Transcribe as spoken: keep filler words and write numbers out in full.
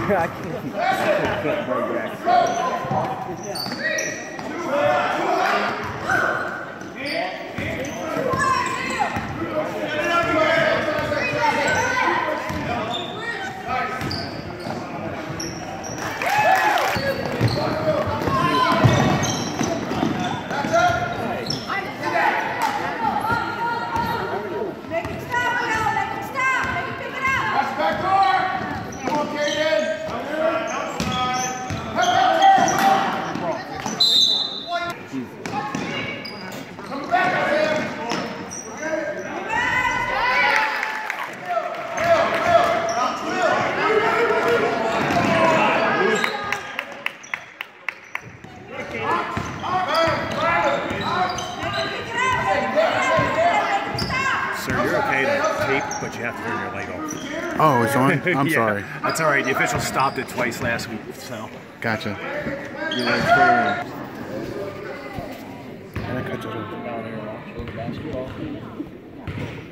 I can't, I can't break back. But you have to turn your leg off. Oh, it's on? I'm yeah, sorry. That's all right. The official stopped it twice last week, so. Gotcha. Your leg's turning. And I cut you off.